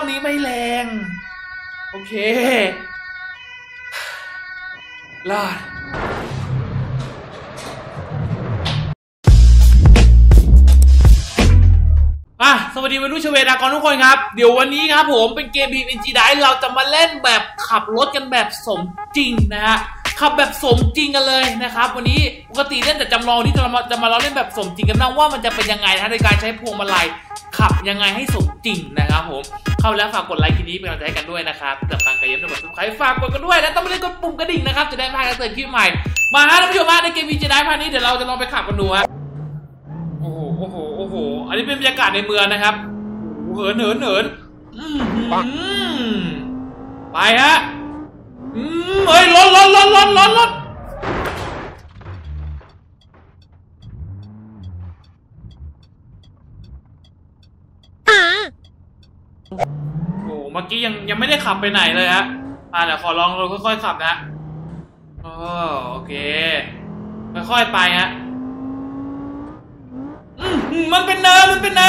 อบนี้ไม่แรงโอเครอดสวัสดีวัยรุ่นชเวดากรทุกคนครับเดี๋ยววันนี้ครับผมเป็นเกม PUBG Dice เราจะมาเล่นแบบขับรถกันแบบสมจริงนะฮะขับแบบสมจริงกันเลยนะครับวันนี้ปกติเล่นแต่จำลองที่จะมาเราเล่นแบบสมจริงกันนะว่ามันจะเป็นยังไงนะในการใช้พวงมาลัยขับยังไงให้สมจริงนะครับผมเข้าแล้วฝากกดไลค์คลิปนี้เป็นกำลังใจให้กันด้วยนะครับเกิดฟังกันเยอะด้วยกด Subscribe ฝากกดกันด้วยและต้องไม่ลืมกดปุ่มกระดิ่งนะครับจะได้ไม่พลาดการเตือนคลิปใหม่มาฮะท่านผู้ชมในเกม PUBG Dice พาร์ทนี้เดี๋ยวเราจะลองไปขับกันดูฮะโอ้โหอันนี้เป็นบรรยากาศในเมืองนะครับเหินไปฮะเฮ้ยรถโอ้เมื่อกี้ยังไม่ได้ขับไปไหนเลยฮะเดี๋ยวขอลองเราค่อยๆขับนะโอเคค่อยๆไปฮะมันเป็นเนินเดี๋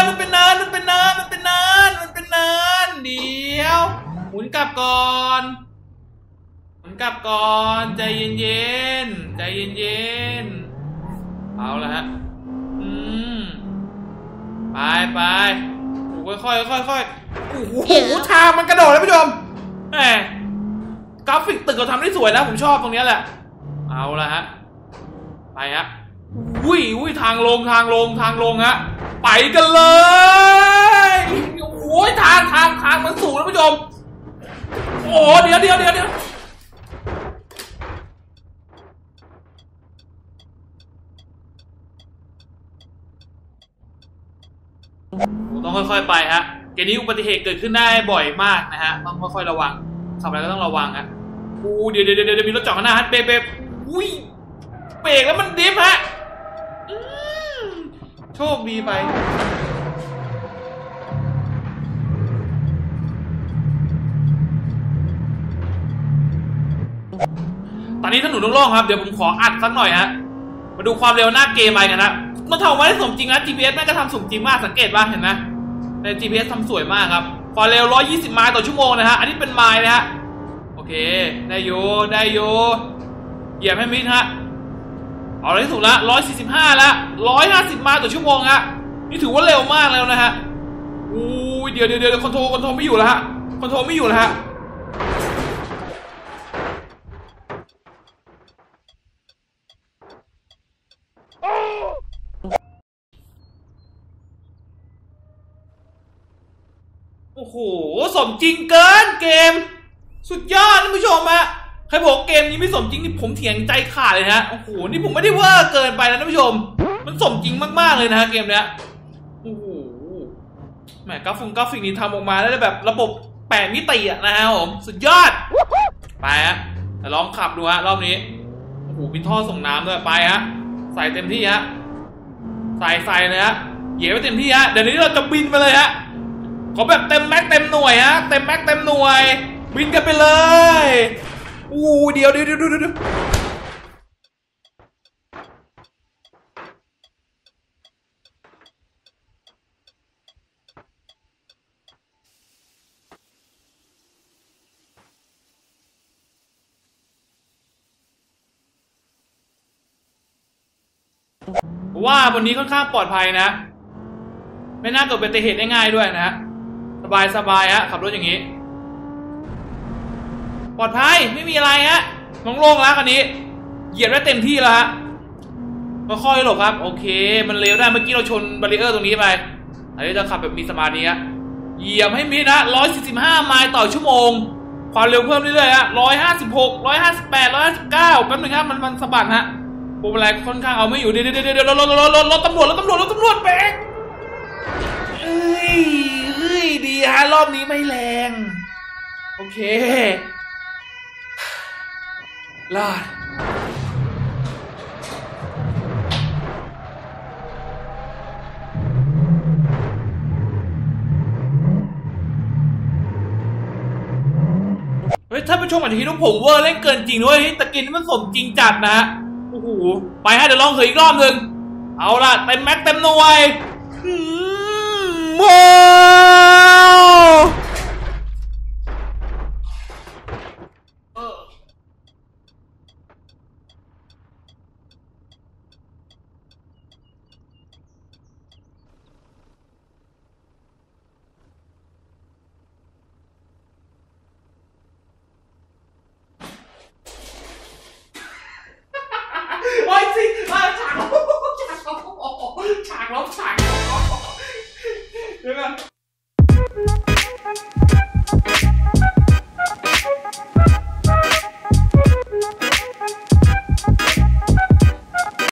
ยวหมุนกลับก่อนใจเย็นเอาละฮะไปค่อยโอ้โหทางมันกระโดดเลยผู้ชมแหมกราฟิกตึกเขาทำได้สวยนะผมชอบตรงนี้แหละเอาละฮะไปฮะอุ้ยทางลงฮะไปกันเลยโอ้ยทางมันสูงนะผู้ชมโอ้เดี๋ยวต้องค่อยๆไปฮะเกมนี้อุบัติเหตุเกิดขึ้นได้บ่อยมากนะฮะต้องค่อยๆระวังขับอะไรก็ต้องระวังฮะเดี๋ยวมีรถจอดข้างหน้าฮะเบรกอุ้ยเบรกแล้วมันดิฟฮะโชคดีไปตอนนี้ถนนโล่งๆครับเดี๋ยวผมขออัดสักหน่อยฮะมาดูความเร็วหน้าเกมไปกันนะมันทำมาได้สมจริงนะ GPS แม่งก็ทำสมจริงมากสังเกตป่ะเห็นไหมใน GPS ทำสวยมากครับความเร็ว120 ไมล์ต่อชั่วโมงนะฮะอันนี้เป็นไมล์นะฮะโอเคได้อยู่เหยียบให้มิดฮะเอาเลยที่สุดละ145ละ150 ไมล์ต่อชั่วโมงฮะนี่ถือว่าเร็วมากแล้วนะฮะเดี๋ยวคอนโทรลไม่อยู่แล้วฮะโอ้โหสมจริงเกินเกมสุดยอดท่านผู้ชมฮะใครบอกเกมนี้ไม่สมจริงนี่ผมเถียงใจขาดเลยฮะโอ้โหนี่ผมไม่ได้เวอร์เกินไปนะท่านผู้ชมมันสมจริงมากๆเลยนะฮะเกมเนี้ยโอ้โหแหมกราฟิกนี่ทำออกมาได้แบบระบบ8 มิติอะนะฮะผมสุดยอดไปฮะแต่ลองขับดูฮะรอบนี้โอ้โหมีท่อส่งน้ำด้วยไปฮะใส่เต็มที่ฮะใส่เลยฮะเหยียบไปเต็มที่ฮะเดี๋ยวนี้เราจะบินไปเลยฮะขอแบบเต็มแม็กเต็มหน่วยฮะเต็มแม็กเต็มหน่วยบินกันไปเลยเดี๋ยวว่าบนนี้ค่อนข้างปลอดภัยนะไม่น่าเกิดอุบัติเหตุได้ง่ายด้วยนะฮะสบายฮะขับรถอย่างนี้ปลอดภัยไม่มีอะไรฮะโล่งๆแล้วคันนี้เหยียบได้เต็มที่แล้วฮะค่อยๆหลบครับโอเคมันเร็วได้เมื่อกี้เราชนบารีเออร์ตรงนี้ไปอันนี้จะขับแบบมีสมาธิฮะเหยียบให้มิดนะ145 ไมล์ต่อชั่วโมงความเร็วเพิ่มเรื่อยๆฮะ156 158 159แป๊บนึงครับมันสะบัดฮะพวงมาลัยค่อนข้างเอาไม่อยู่เดี๋ยวรถตำรวจเบรกดีฮะรอบนี้ไม่แรงโอเครอดท่านผู้ชมอาจจะคิดว่าผมเวอร์เล่นเกินจริงด้วยตะกินมันสมจริงจัดนะโอ้โหไปฮะเดี๋ยวลองเหินอีกรอบหนึ่งเอาล่ะเต็มแม็กเต็มหน่วยโว้